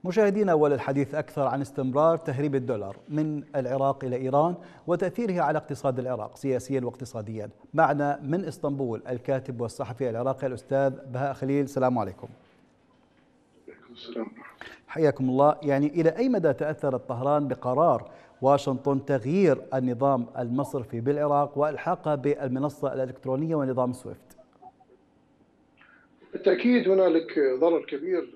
مشاهدينا، وللحديث أكثر عن استمرار تهريب الدولار من العراق إلى إيران وتأثيره على اقتصاد العراق سياسيا واقتصاديا، معنا من إسطنبول الكاتب والصحفي العراقي الأستاذ بهاء خليل. السلام عليكم. السلام. حياكم الله. يعني إلى أي مدى تأثرت طهران بقرار واشنطن تغيير النظام المصرفي بالعراق وإلحاقه بالمنصة الإلكترونية ونظام سويفت؟ بالتأكيد هنالك ضرر كبير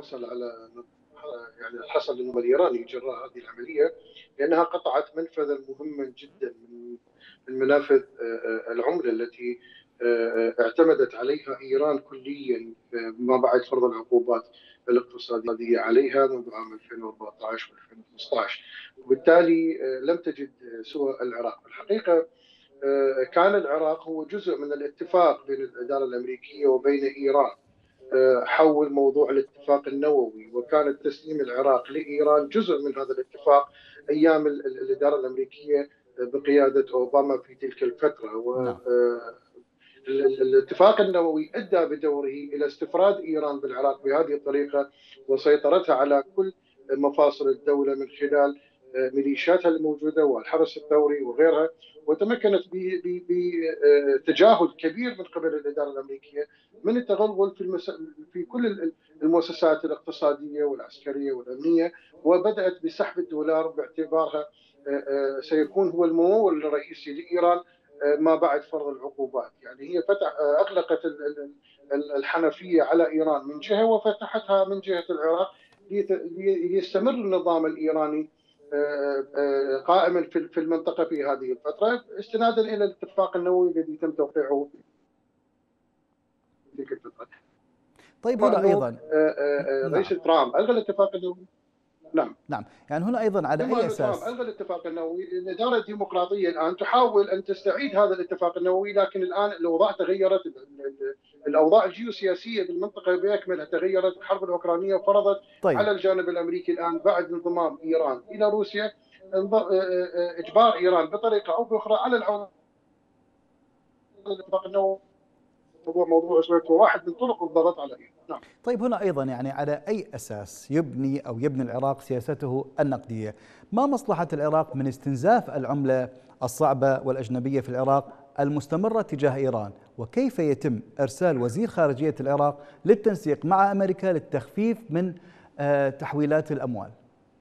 حصل للنظام الإيراني جراء هذه العملية، لأنها قطعت منفذا مهما جدا من منافذ العملة التي اعتمدت عليها إيران كليا ما بعد فرض العقوبات الاقتصادية عليها منذ عام 2014 و2015، وبالتالي لم تجد سوى العراق. الحقيقة كان العراق هو جزء من الاتفاق بين الإدارة الأمريكية وبين إيران حول موضوع الاتفاق النووي، وكان تسليم العراق لإيران جزء من هذا الاتفاق أيام الإدارة الأمريكية بقيادة أوباما في تلك الفترة. الاتفاق النووي أدى بدوره إلى استفراد إيران بالعراق بهذه الطريقة وسيطرتها على كل مفاصل الدولة من خلال ميليشياتها الموجودة والحرس الثوري وغيرها، وتمكنت بتجاهل كبير من قبل الإدارة الأمريكية من التغلغل في كل المؤسسات الاقتصادية والعسكرية والأمنية، وبدأت بسحب الدولار باعتبارها سيكون هو الممول الرئيسي لإيران ما بعد فرض العقوبات. يعني هي أغلقت الحنفية على إيران من جهة وفتحتها من جهة العراق ليستمر النظام الإيراني قائما في المنطقة في هذه الفترة، استنادا إلى الاتفاق النووي الذي تم توقيعه في تلك الفترة. طيب هنا أيضا رئيس ترامب ألغى الاتفاق النووي. نعم، يعني هنا أيضا على أي أساس؟ ألغى الاتفاق النووي. الإدارة الديمقراطية الآن تحاول أن تستعيد هذا الاتفاق النووي، لكن الآن الأوضاع تغيرت، الأوضاع الجيوسياسية بالمنطقة بأكملها تغيرت. الحرب الأوكرانية فرضت على الجانب الأمريكي الآن بعد انضمام إيران إلى روسيا إجبار إيران بطريقة أو بأخرى على العودة الاتفاق النووي. موضوع سويفت واحد من طرق الضغط على إيران. نعم. طيب هنا أيضا يعني على أي أساس يبني العراق سياسته النقدية؟ ما مصلحة العراق من استنزاف العملة الصعبة والأجنبية في العراق المستمرة تجاه إيران؟ وكيف يتم إرسال وزير خارجية العراق للتنسيق مع أمريكا للتخفيف من تحويلات الأموال؟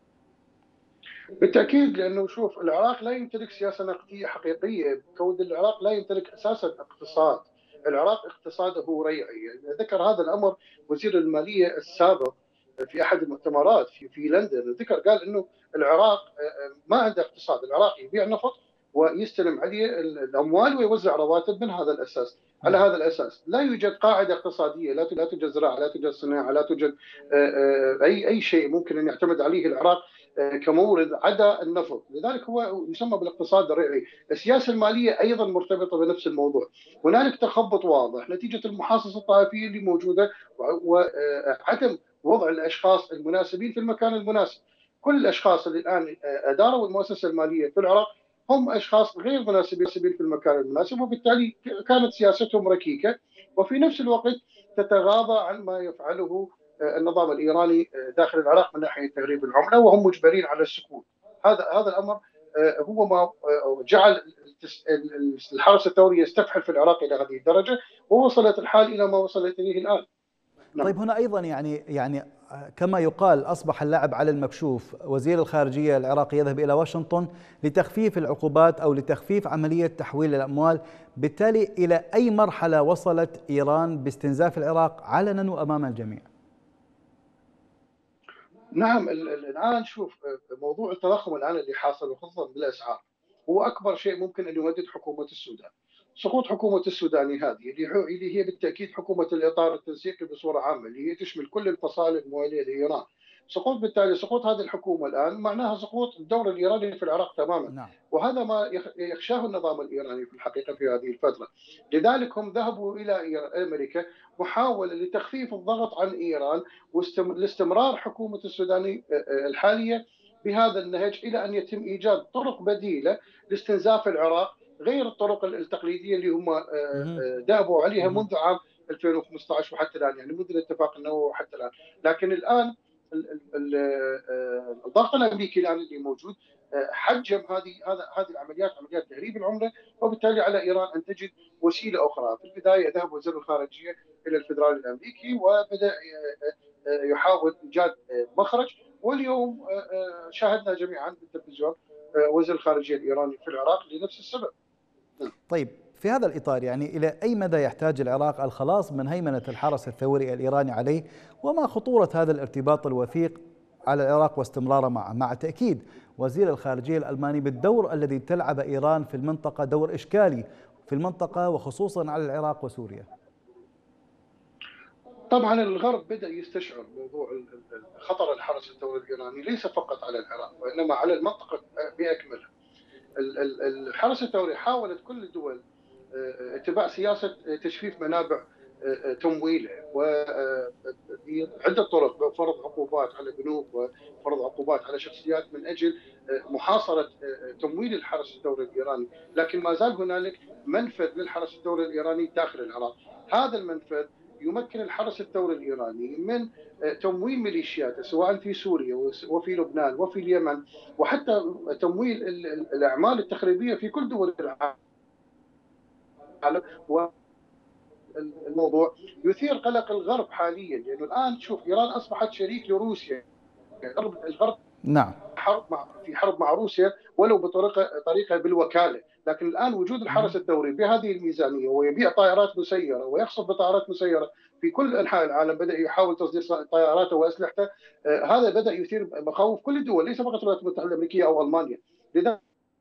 بالتأكيد، لأنه شوف، العراق لا يمتلك سياسة نقدية حقيقية، كون العراق لا يمتلك أساسا اقتصاد. العراق اقتصاده ريعي. ذكر هذا الأمر وزير المالية السابق في أحد المؤتمرات في لندن، ذكر قال أنه العراق ما عنده اقتصاد. العراق يبيع نفط ويستلم عليه الأموال ويوزع رواتب من هذا الأساس. على هذا الأساس لا يوجد قاعدة اقتصادية، لا توجد زراعة، لا توجد صناعة، لا توجد أي شيء ممكن أن يعتمد عليه العراق كمورد عدا النفط. لذلك هو يسمى بالاقتصاد الريعي. السياسة المالية أيضا مرتبطة بنفس الموضوع. هنالك تخبط واضح نتيجة المحاصصة الطائفية اللي موجودة وعدم وضع الأشخاص المناسبين في المكان المناسب. كل الأشخاص اللي الآن أداروا المؤسسة المالية في العراق هم أشخاص غير مناسبين في المكان المناسب، وبالتالي كانت سياستهم ركيكة وفي نفس الوقت تتغاضى عن ما يفعله النظام الإيراني داخل العراق من ناحية تهريب العملة، وهم مجبرين على السكوت. هذا الأمر هو ما جعل الحرس الثوري يستفحل في العراق إلى هذه الدرجة، ووصلت الحال إلى ما وصلت إليه الآن. نعم. طيب هنا أيضا يعني كما يقال أصبح اللعب على المكشوف. وزير الخارجية العراقي يذهب إلى واشنطن لتخفيف العقوبات أو لتخفيف عملية تحويل الأموال. بالتالي إلى أي مرحلة وصلت إيران باستنزاف العراق علنا وأمام الجميع؟ نعم، الآن شوف، موضوع التضخم الآن اللي حاصل وخصوصا بالأسعار هو أكبر شيء ممكن أن يهدد حكومة السودان. سقوط حكومة السودان هذه اللي هي بالتأكيد حكومة الإطار التنسيقي بصورة عامة، اللي هي تشمل كل الفصائل الموالية لإيران. بالتالي سقوط هذه الحكومة الآن معناها سقوط الدور الإيراني في العراق تماما. نعم. وهذا ما يخشاه النظام الإيراني في الحقيقة في هذه الفترة. لذلك هم ذهبوا إلى أمريكا محاولة لتخفيف الضغط عن إيران والاستمرار حكومة السوداني الحالية بهذا النهج إلى أن يتم إيجاد طرق بديلة لاستنزاف العراق غير الطرق التقليدية اللي هم دابوا عليها منذ عام 2015 وحتى الآن، يعني منذ الاتفاق النووي وحتى الآن. لكن الآن الضغط الامريكي الان اللي موجود حجم هذه العمليات، عمليات تهريب العمله، وبالتالي على ايران ان تجد وسيله اخرى. في البدايه ذهب وزير الخارجيه الى الفدرالي الامريكي وبدا يحاول ايجاد مخرج، واليوم شاهدنا جميعا بالتلفزيون وزير الخارجيه الايراني في العراق لنفس السبب. طيب، في هذا الإطار يعني إلى أي مدى يحتاج العراق الخلاص من هيمنة الحرس الثوري الإيراني عليه، وما خطورة هذا الارتباط الوثيق على العراق واستمراره معه، مع تأكيد وزير الخارجية الألماني بالدور الذي تلعب إيران في المنطقة، دور إشكالي في المنطقة وخصوصا على العراق وسوريا؟ طبعا الغرب بدأ يستشعر موضوع خطر الحرس الثوري الإيراني ليس فقط على العراق وإنما على المنطقة بأكملها. الحرس الثوري حاولت كل الدول اتباع سياسة تجفيف منابع تمويله وعدة طرق، بفرض عقوبات على بنوك وفرض عقوبات على شخصيات من أجل محاصرة تمويل الحرس الثوري الإيراني. لكن ما زال هنالك منفذ للحرس الثوري الإيراني داخل العراق. هذا المنفذ يمكن الحرس الثوري الإيراني من تمويل ميليشياته سواء في سوريا وفي لبنان وفي اليمن، وحتى تمويل الأعمال التخريبية في كل دول العالم. والموضوع يثير قلق الغرب حاليا، لأنه الآن شوف إيران أصبحت شريك لروسيا. الغرب نعم في حرب مع روسيا ولو بطريقة بالوكالة، لكن الآن وجود الحرس الثوري بهذه الميزانية ويبيع طائرات مسيرة ويخصف بطائرات مسيرة في كل أنحاء العالم، بدأ يحاول تصدير طائراته وأسلحته. هذا بدأ يثير مخاوف كل الدول، ليس فقط الولايات المتحدة الأمريكية أو ألمانيا. لذلك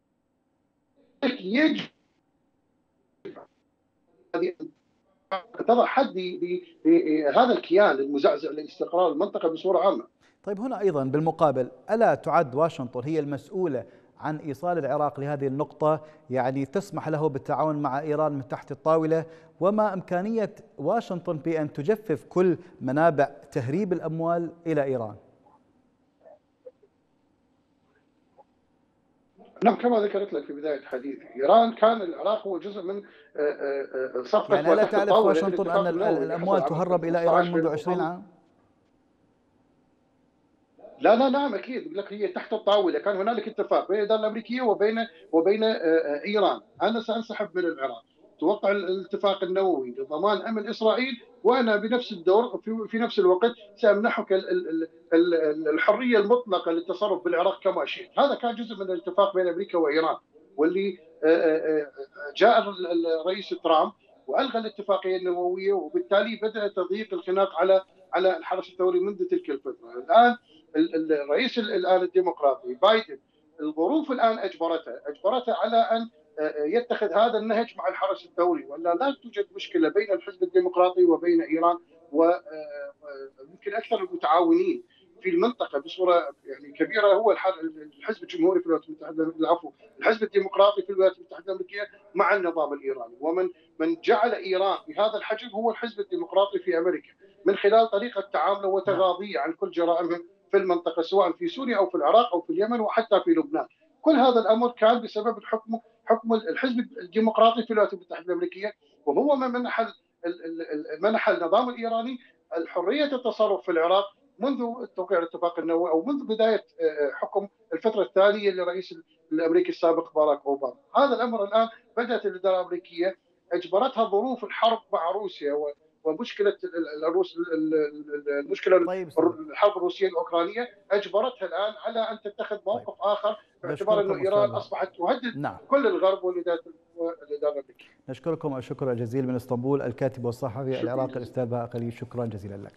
يجب تضع حد لهذا الكيان المزعزع لاستقرار المنطقة بصورة عامة. طيب، هنا أيضا بالمقابل ألا تعد واشنطن هي المسؤولة عن إيصال العراق لهذه النقطة، يعني تسمح له بالتعاون مع إيران من تحت الطاولة؟ وما إمكانية واشنطن بأن تجفف كل منابع تهريب الأموال إلى إيران؟ نعم، كما ذكرت لك في بداية حديثي، إيران كان العراق هو جزء من صفقة يعني ألا تعرف واشنطن أن الأموال تهرب إلى إيران منذ 20 عام؟ لا نعم اكيد، يقول لك هي تحت الطاوله، كان هنالك اتفاق بين الاداره الامريكيه وبين ايران. انا سانسحب من العراق، توقع الاتفاق النووي لضمان امن اسرائيل، وانا بنفس الدور في نفس الوقت سامنحك الحريه المطلقه للتصرف بالعراق كما شئت. هذا كان جزء من الاتفاق بين امريكا وايران، واللي جاء الرئيس ترامب والغى الاتفاقيه النوويه، وبالتالي بدا تضييق الخناق على الحرس الثوري منذ تلك الفتره. الان الرئيس الان الديمقراطي بايدن، الظروف الان اجبرته على ان يتخذ هذا النهج مع الحرس الثوري، ولا لا توجد مشكله بين الحزب الديمقراطي وبين ايران، ويمكن اكثر المتعاونين في المنطقه بصوره يعني كبيره هو الحزب الجمهوري في الولايات المتحده، العفو، الحزب الديمقراطي في الولايات المتحده الامريكيه مع النظام الايراني. ومن جعل ايران بهذا الحجم هو الحزب الديمقراطي في امريكا، من خلال طريقه تعامله وتغاضيه عن كل جرائمهم في المنطقه سواء في سوريا او في العراق او في اليمن وحتى في لبنان. كل هذا الامر كان بسبب حكم الحزب الديمقراطي في الولايات المتحده الامريكيه، وهو من منح النظام الايراني الحريه التصرف في العراق منذ توقيع الاتفاق النووي او منذ بدايه حكم الفتره الثانيه للرئيس الامريكي السابق باراك اوباما. هذا الامر الان بدات الاداره الامريكيه اجبرتها ظروف الحرب مع روسيا ومشكله المشكله طيب، الحرب الروسيه الاوكرانيه اجبرتها الان على ان تتخذ موقف اخر، باعتبار انه ايران اصبحت تهدد كل الغرب والاداره الامريكيه. نشكركم الشكر الجزيل من اسطنبول الكاتب والصحفي العراقي الاستاذ بهاء خليل، شكرا جزيلا لك.